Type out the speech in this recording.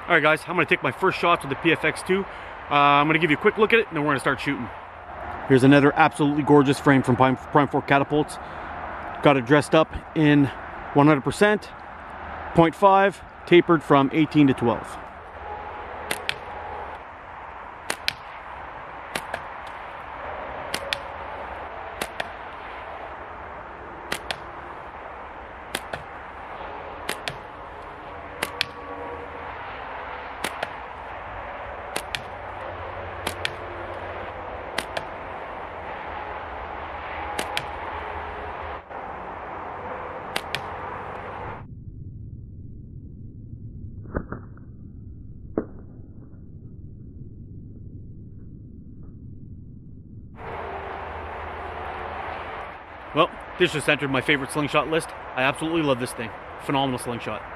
Alright guys, I'm going to take my first shots with the PFX2. I'm going to give you a quick look at it, and then we're going to start shooting. Here's another absolutely gorgeous frame from Prime Fork Catapults. Got it dressed up in 100%, 0.5, tapered from 18 to 12. Well, this just entered my favorite slingshot list. I absolutely love this thing. Phenomenal slingshot.